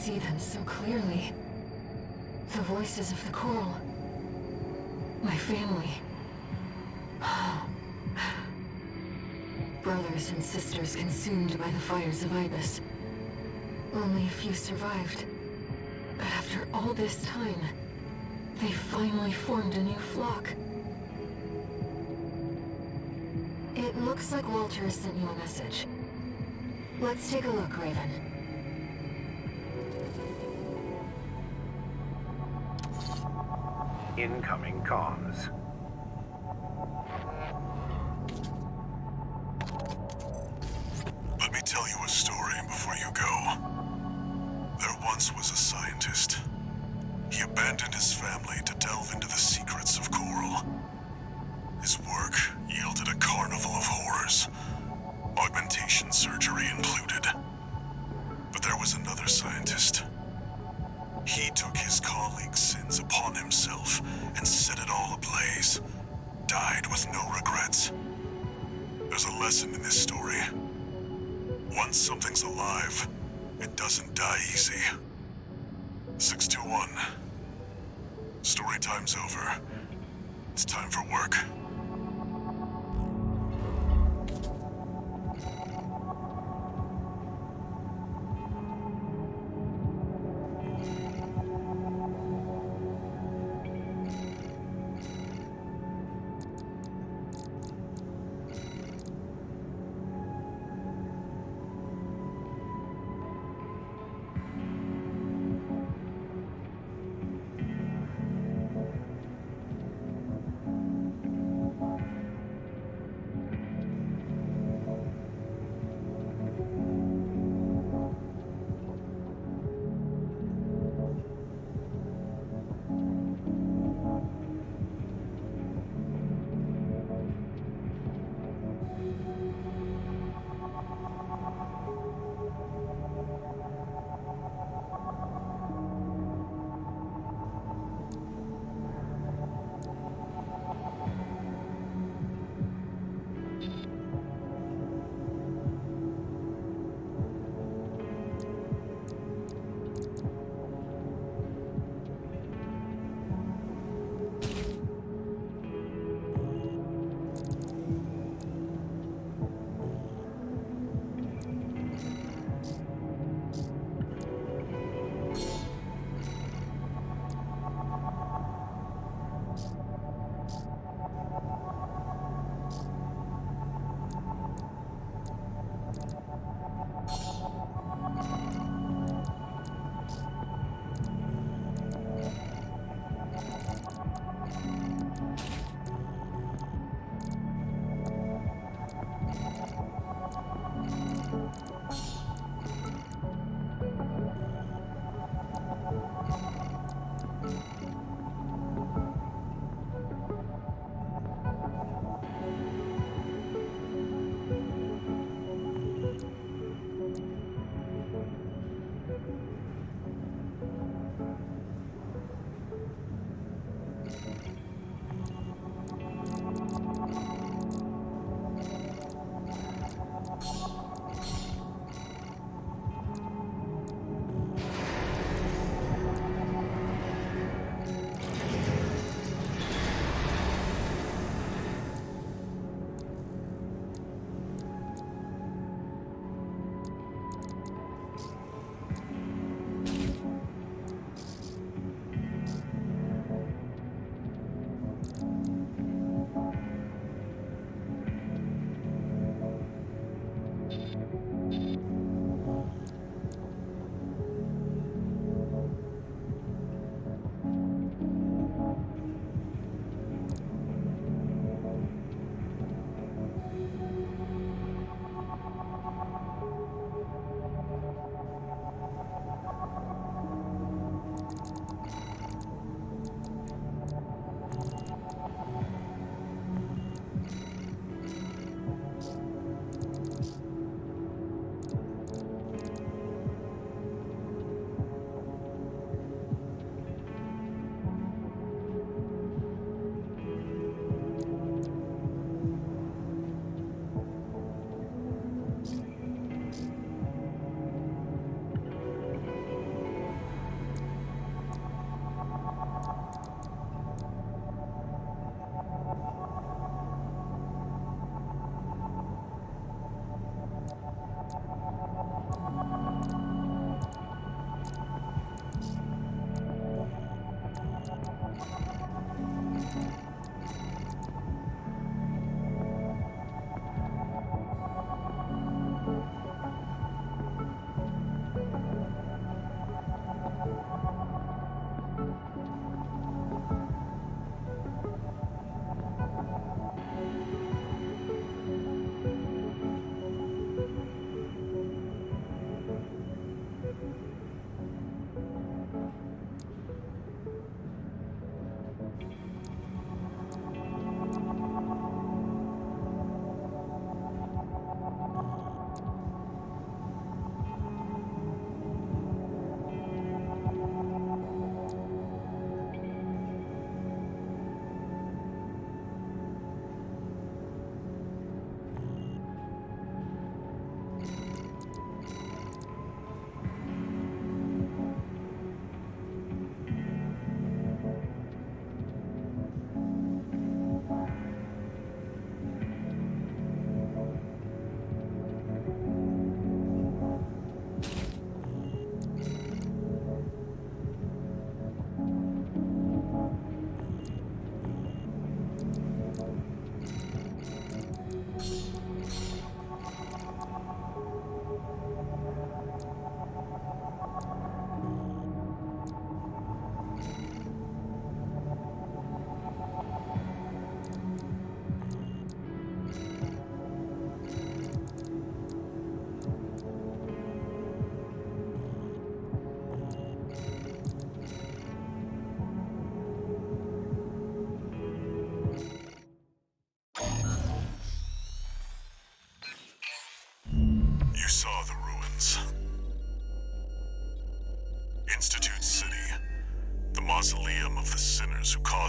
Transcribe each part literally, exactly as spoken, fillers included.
see them so clearly. The voices of the coral. My family. Brothers and sisters consumed by the fires of Ibis. Only a few survived. But after all this time, they finally formed a new flock. It looks like Walter has sent you a message. Let's take a look, Raven. Incoming comms. Let me tell you a story before you go. There once was a scientist. He abandoned his family to delve into the secrets of coral. His work yielded a carnival of horrors, augmentation surgery included. But there was another scientist. He took his colleagues' sins upon himself and set it all ablaze. Died with no regrets. There's a lesson in this story. Once something's alive, it doesn't die easy. six two one. Story time's over. It's time for work.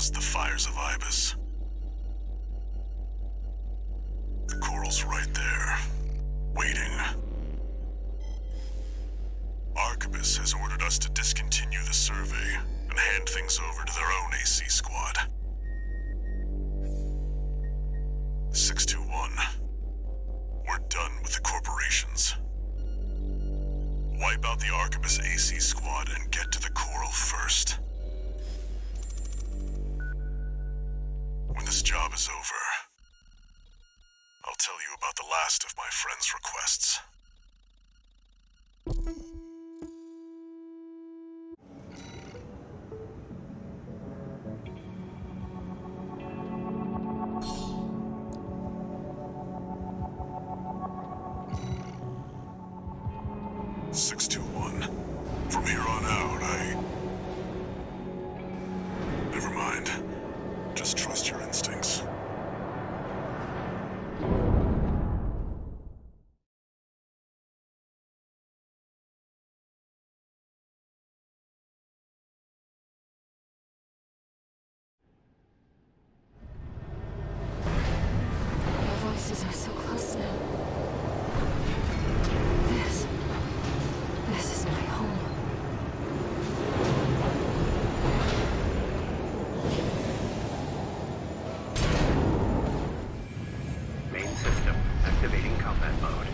caused the fires of Ibis. The coral's right there, waiting. Arquebus has ordered us to discontinue the survey and hand things over to their own A C squad. six two one. We're done with the corporations. Wipe out the Arquebus A C squad and get to the coral first. When this job is over, I'll tell you about the last of my friend's requests. six two one. From here on out, I... Never mind. Just trust your instincts. Your voices are so close now. This... This is my home. Main system activating combat mode.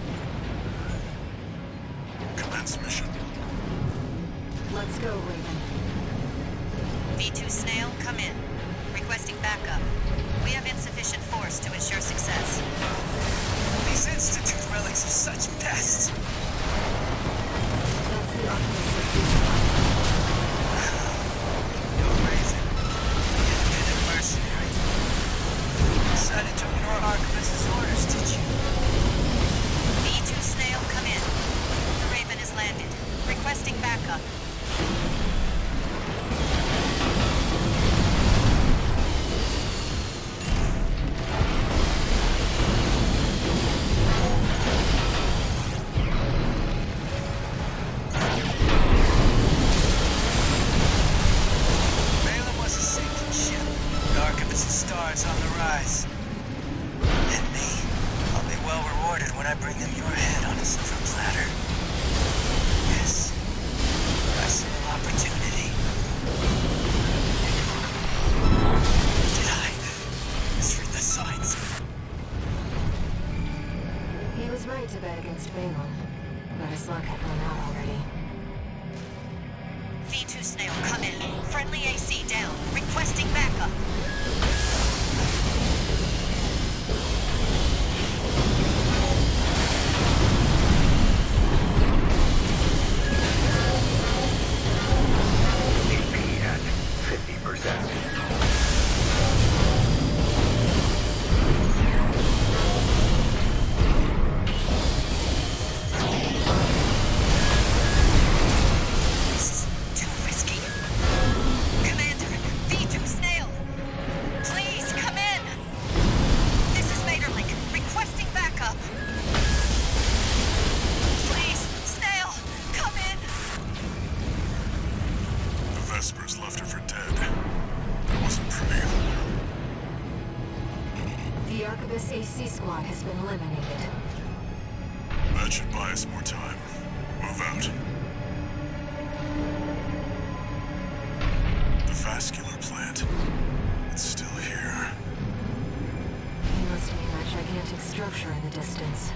Commence mission. Let's go, Raven. V two Snail, come in. Requesting backup. We have insufficient force to ensure success. These Institute relics are such pests. That's the Arquebus. No reason. Independent mercenary. Decided to ignore Arquebus's orders, did you? V two Snail, come in. The Raven has landed. Requesting backup. Balaam was a sinking ship. The Arquebus's stars on the rise. And me, I'll be well rewarded when I bring them your head on a silver platter. Yes, I saw opportunity. Did I misread the signs? He was right to bet against Balaam, but his luck had run out already. V two Snail, come in. Friendly A C down. Requesting backup. A P at fifty percent. This is too risky. Commander, V two Snail, please come in. This is Vaderlink, requesting backup. Please, Snail, come in. The Vespers left her for dead. That wasn't pretty. The Arquebus A C squad has been eliminated. That should buy us more time. Move out. The vascular plant. It's still here. He must mean that gigantic structure in the distance.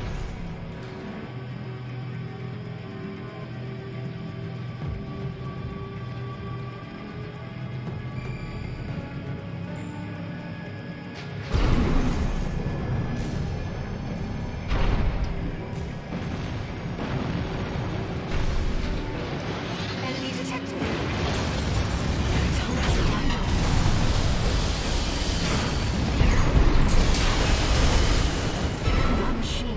Enemy detected. Thomas Lando. One machine.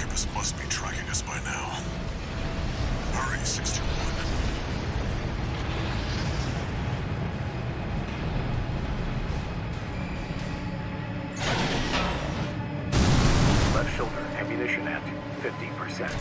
Ibis must be tracking us by now. Hurry, six two one. Left shoulder ammunition at fifty percent.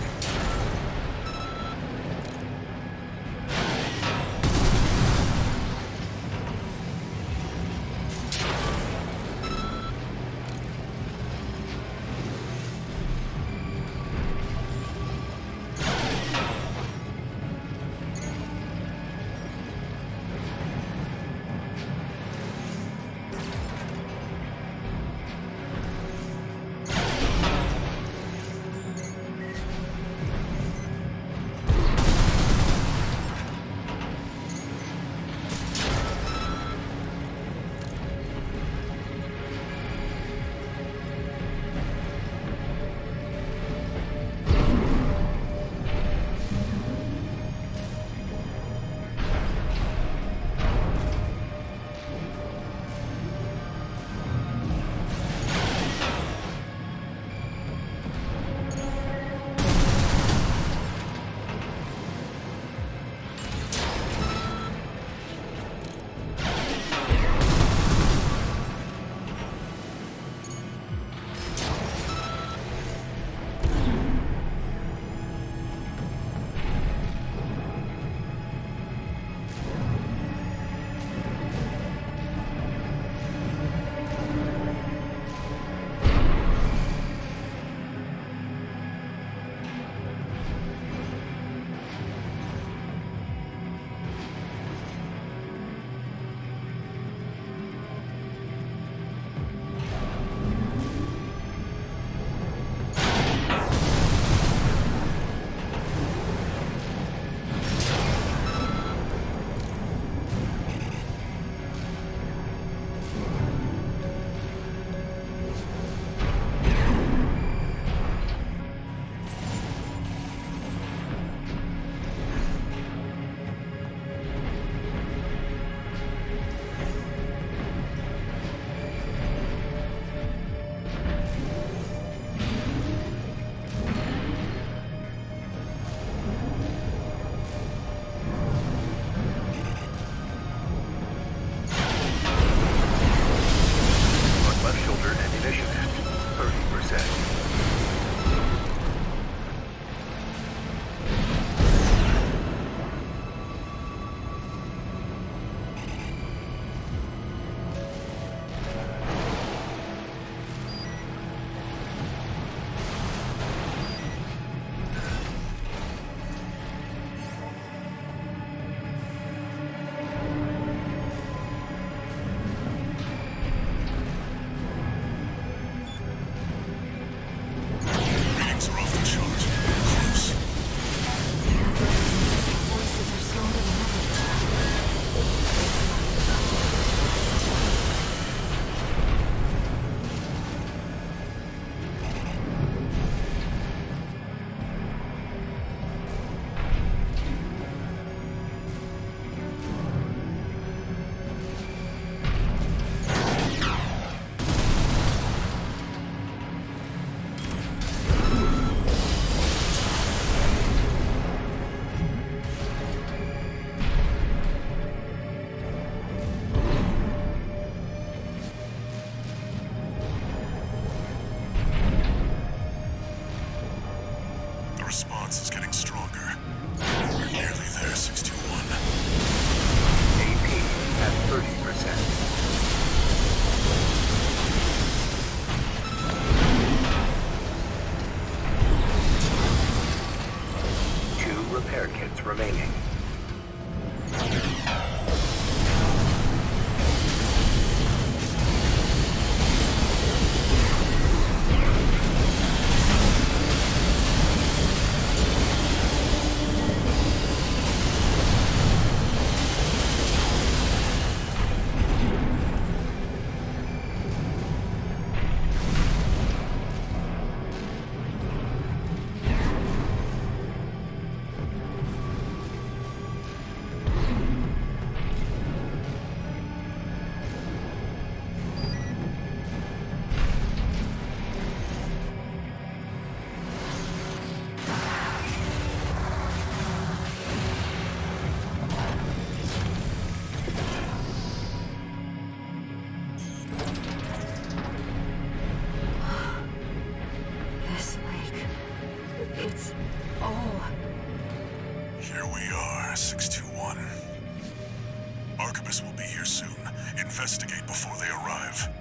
investigate before they arrive.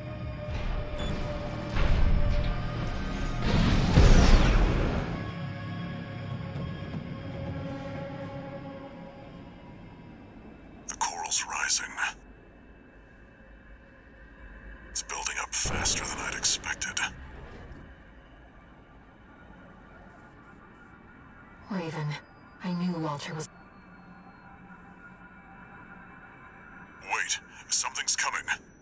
The coral's rising. It's building up faster than I'd expected. Raven, I knew Walter was... Wait, something's coming.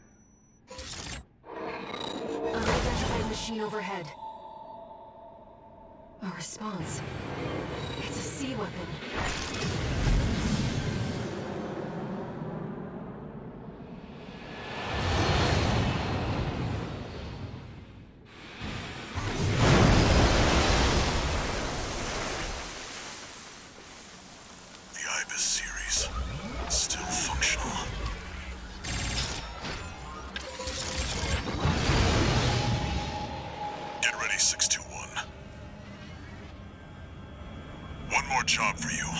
Unidentified machine overhead. A response. It's a sea weapon. Job for you.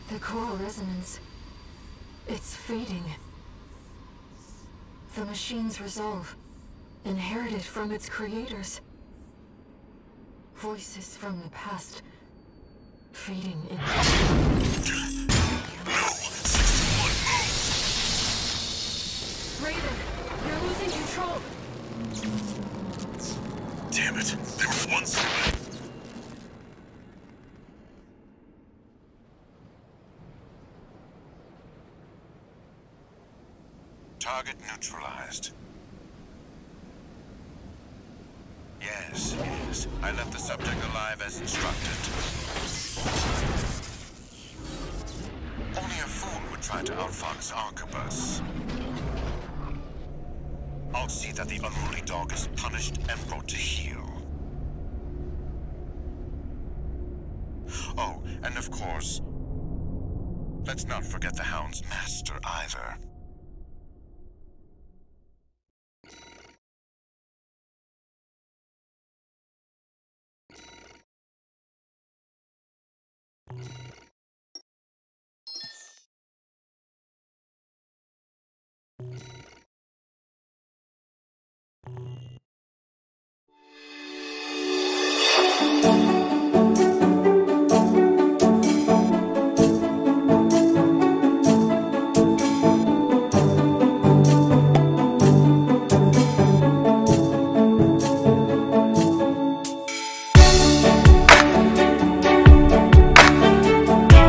The choral resonance. It's fading. The machine's resolve, inherited from its creators. Voices from the past, fading in. Raven, you're losing control. Damn it, they were once away. Target neutralized. Yes, yes. I left the subject alive as instructed. Only a fool would try to outfox Arquebus. I'll see that the unruly dog is punished and brought to heel. Oh, and of course, let's not forget the Hound's master either. You